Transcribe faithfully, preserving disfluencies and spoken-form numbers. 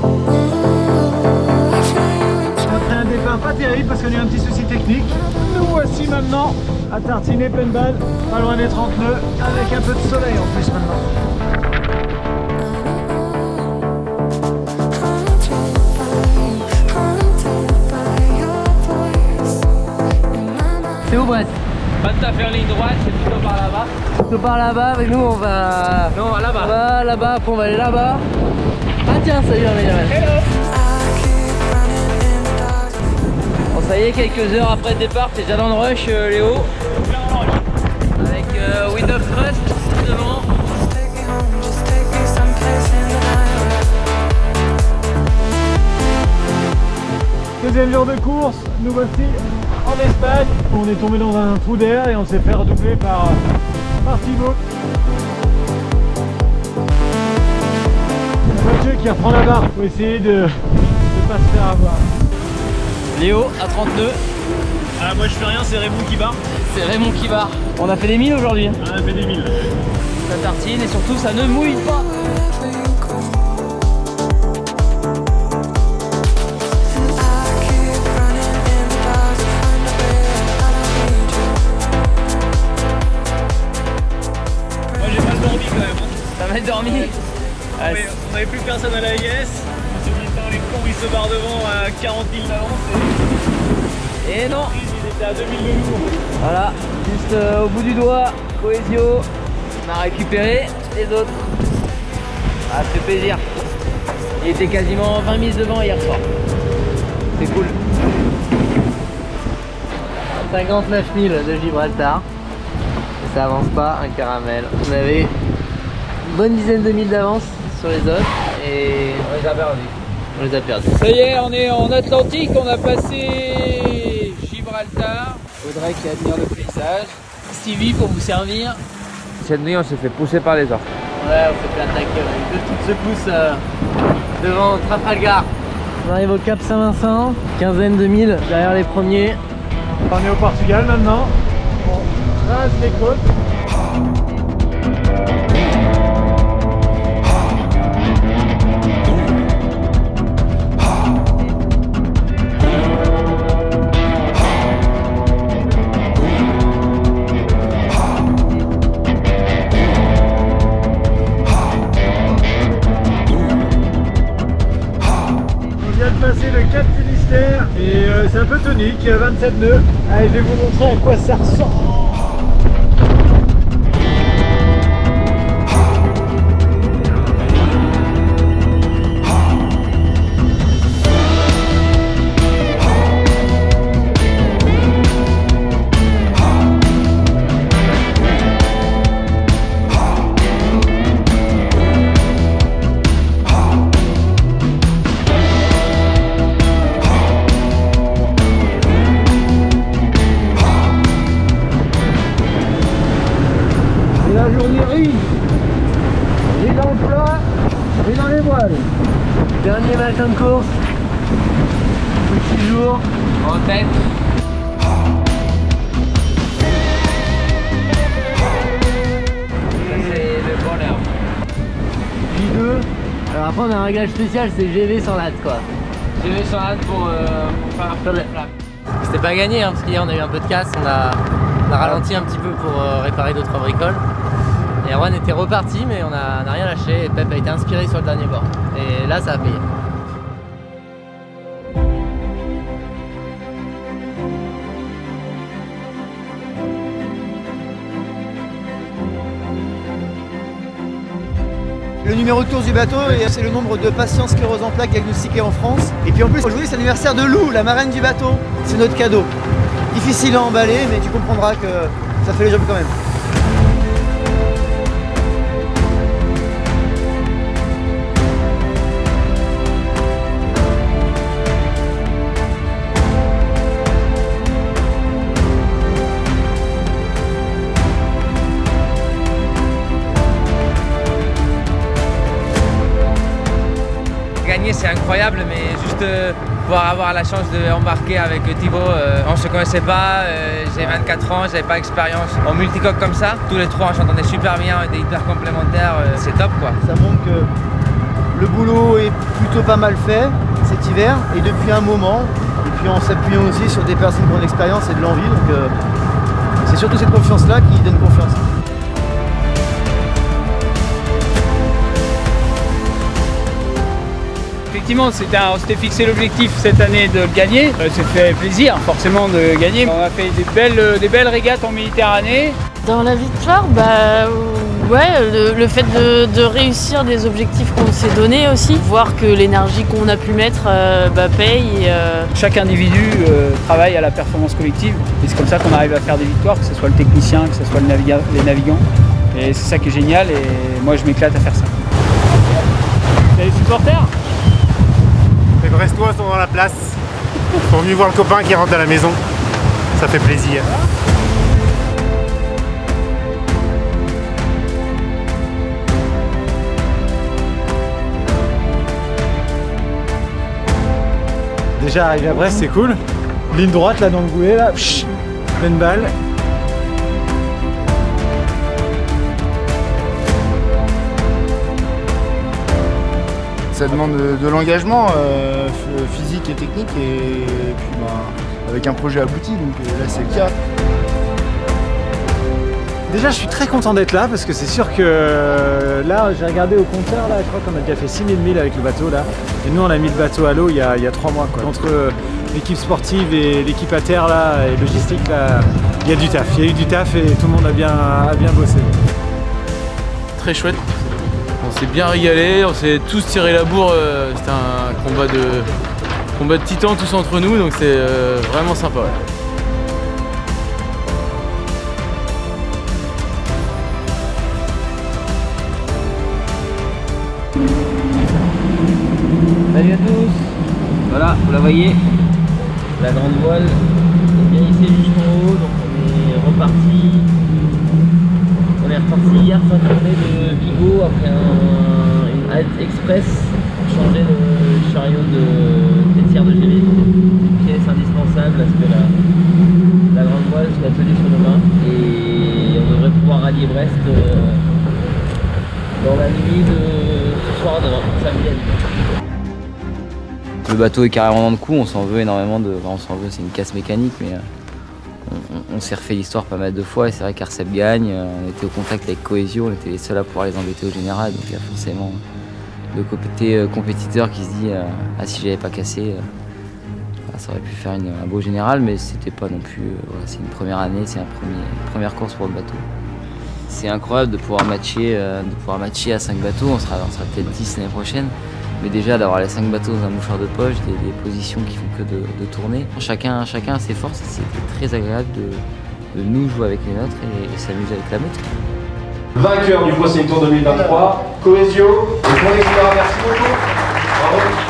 Après un départ pas terrible parce qu'on a eu un petit souci technique, nous voici maintenant à tartiner pleine balle, pas loin des trente nœuds, avec un peu de soleil en plus maintenant. C'est où Brest? Pas tout à fait en ligne droite, c'est plutôt par là-bas. Plutôt par là-bas, mais nous on va... Non, là-bas. On va là-bas, après on va aller là-bas. Ah tiens, salut Amel. Hello. Bon ça y est, quelques heures après le départ, t'es déjà dans le rush euh, Léo. Avec euh, Wind of Trust devant. Deuxième jour de course, nous voici en Espagne. On est tombé dans un trou d'air et on s'est fait redoubler par, par Thibaut. Mathieu qui reprend la barre pour essayer de ne pas se faire avoir. Léo à trente nœuds. Ah, moi je fais rien, c'est Raymond qui barre. C'est Raymond qui barre. On a fait des milles aujourd'hui. Ah, on a fait des milles. Ça tartine et surtout ça ne mouille pas. Moi j'ai mal dormi quand même. T'as mal dormi? Ah, ouais, on n'avait plus personne à la I S. On s'est dit, les cons ils se barrent devant à quarante mille d'avance. Et non. Ils étaient à deux mille de nous. Voilà, juste euh, au bout du doigt, Coesio, on a récupéré les autres. Ah, ça fait plaisir. Il était quasiment vingt mille devant hier soir. C'est cool. cinquante-neuf mille de Gibraltar. Et ça avance pas, un caramel. On avait une bonne dizaine de mille d'avance sur les autres et On les a perdus. on les a perdus. Ça y est, on est en Atlantique, on a passé Gibraltar. Audrey qui admire le paysage. Stevie pour vous servir. Cette nuit, on s'est fait pousser par les orques. Ouais, on s'est fait attaquer, on a eu deux petites secousses euh, devant Trafalgar. On arrive au Cap Saint-Vincent, quinzaine de milles derrière les premiers. On est au Portugal maintenant. On trace les côtes. Passer le Cap Finistère et euh, c'est un peu tonique, il y a vingt-sept nœuds. Allez, je vais vous montrer à quoi ça ressemble. La journée riche, et dans le plat, et dans les voiles. Dernier matin de course, petit jour, En tête. Ça c'est le bonheur. J deux. Alors après on a un réglage spécial, c'est G V sans latte quoi. J'ai vu sur la pour, euh, pour faire un peu de flamme. C'était pas gagné hein, parce qu'hier on a eu un peu de casse, on a, on a ralenti un petit peu pour euh, réparer d'autres bricoles. Et Erwan était reparti mais on a, on a rien lâché et Pep a été inspiré sur le dernier bord. Et là ça a payé. Le numéro de course du bateau, c'est le nombre de patients sclérose en plaques diagnostiqués en France. Et puis en plus, aujourd'hui, c'est l'anniversaire de Lou, la marraine du bateau. C'est notre cadeau. Difficile à emballer, mais tu comprendras que ça fait le job quand même. Gagner c'est incroyable, mais juste euh, pouvoir avoir la chance d'embarquer avec Thibaut, euh, on se connaissait pas, euh, j'ai vingt-quatre ans, j'avais pas d'expérience en multicoque comme ça. Tous les trois on s'entendait super bien, on était hyper complémentaires, euh, c'est top quoi. Ça montre que Le boulot est plutôt pas mal fait cet hiver et depuis un moment. Et puis en s'appuyant aussi sur des personnes qui ont de l'expérience et de l'envie. Donc euh, c'est surtout cette confiance-là qui donne confiance. Effectivement, on s'était fixé l'objectif cette année de le gagner. Euh, ça fait plaisir forcément de gagner. On a fait des belles, des belles régates en Méditerranée. Dans la victoire, bah, ouais, le, le fait de, de réussir des objectifs qu'on s'est donnés aussi, voir que l'énergie qu'on a pu mettre euh, bah, paye. Et, euh... Chaque individu euh, travaille à la performance collective et c'est comme ça qu'on arrive à faire des victoires, que ce soit le technicien, que ce soit le naviga les navigants. Et c'est ça qui est génial et moi je m'éclate à faire ça. Et les supporters? Les Brestois sont dans la place. Ils sont venus voir le copain qui rentre à la maison. Ça fait plaisir. Déjà arrivé à Brest, c'est cool. Ligne droite là dans le boulet, là, psh, pleine balle. Ça demande de, de l'engagement euh, physique et technique et, et puis bah, avec un projet abouti, donc là c'est le cas. Déjà je suis très content d'être là parce que c'est sûr que là j'ai regardé au compteur, là je crois qu'on a déjà fait six mille milles avec le bateau là. Et nous on a mis le bateau à l'eau il, il y a trois mois quoi. Entre l'équipe sportive et l'équipe à terre là et logistique là, il y a du taf. Il y a eu du taf et tout le monde a bien, a bien bossé. Très chouette. On s'est bien régalé, on s'est tous tiré la bourre, euh, c'était un combat de, combat de titans tous entre nous, donc c'est euh, vraiment sympa. Ouais. Salut à tous. Voilà, vous la voyez, la grande voile est bien hissée jusqu'en haut, donc on est reparti. On est reparti hier fin de journée de Vigo après un, une halte express pour changer le chariot de, des tiers de G V. Une pièce indispensable à ce que la, la grande voile soit tenue sur nos mains. Et on devrait pouvoir rallier Brest euh, dans la nuit de ce soir de samedi à nuit. Le bateau est carrément dans le coup, on s'en veut énormément de. Enfin, on s'en veut, c'est une casse mécanique, mais euh, on, on s'est refait l'histoire pas mal de fois et c'est vrai qu'Arcep gagne. Euh, on était au contact avec Cohesio, on était les seuls à pouvoir les embêter au général, donc il y a forcément le côté euh, compétiteur qui se dit euh, ah si j'avais pas cassé, euh, bah, ça aurait pu faire une, un beau général, mais c'était pas non plus. Euh, voilà, c'est une première année, c'est un premier, une première course pour le bateau. C'est incroyable de pouvoir matcher, euh, de pouvoir matcher à cinq bateaux, on sera, on sera peut-être dix l'année prochaine. Mais déjà d'avoir les cinq bateaux dans un mouchoir de poche, des, des positions qui font que de, de tourner. Chacun, chacun a ses forces et c'était très agréable de, de nous jouer avec les nôtres et, et s'amuser avec la meute. Vainqueur du Pro Tour deux mille vingt-trois, Cohesio, le Point d'Explorer, merci beaucoup. Bravo.